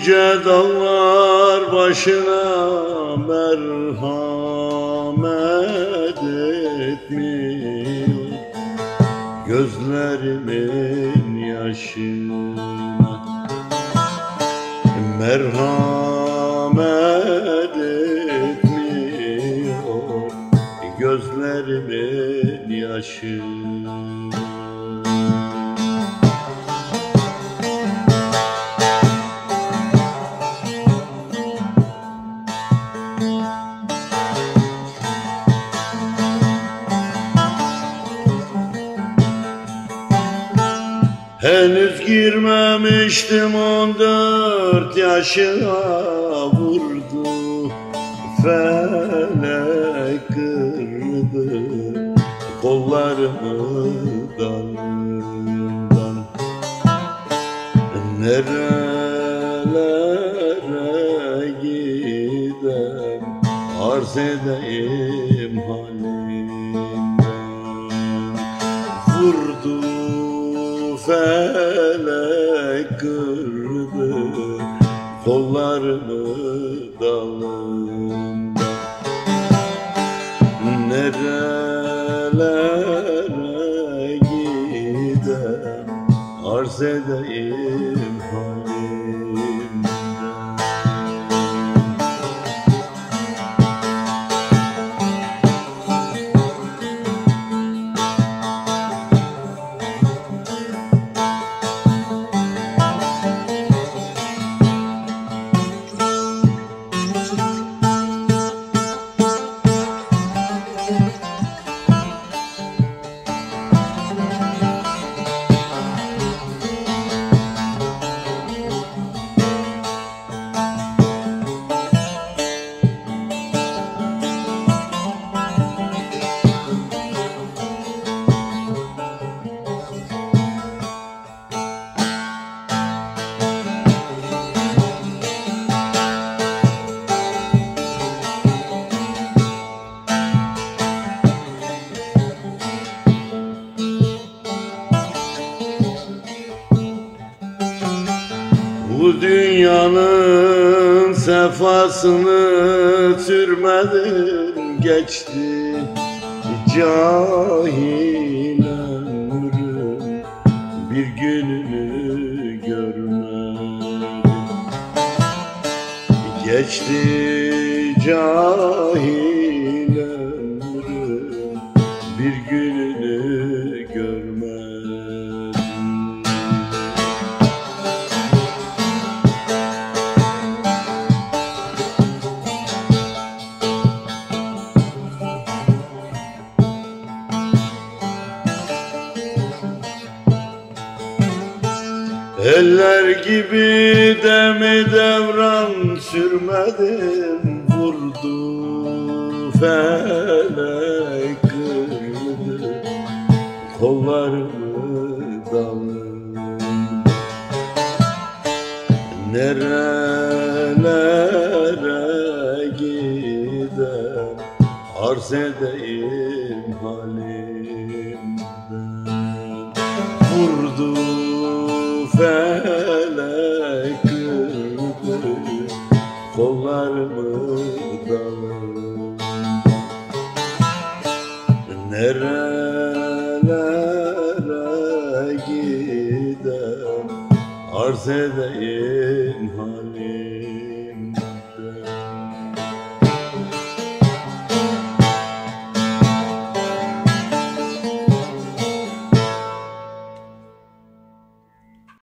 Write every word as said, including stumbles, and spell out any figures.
Yüce dağlar başına merhamet etmiyor, gözlerimin yaşına merhamet etmiyor, gözlerimin yaşına. Henüz girmemiştim on dört yaşına, vurdu felek kırdı kollarımı dalından. Nerelere gidem arz edeyim halimden. Vurdu felek kırdı kollarımı dalından. Nerelere gidem arz edeyim halimden. Bu dünyanın sefasını sürmedim, geçti cahil ömrüm, bir gününü görmedim. Geçti cahil ömrüm, bir gününü görmedim. Eller gibi demi devran sürmedim, vurdu felek kırdı kollarımı dalından. Nerelere gidem arz edeyim halimden. Vurdu felek kırdı kollarımı dalından. Nerelere gidem arz edeyim halim.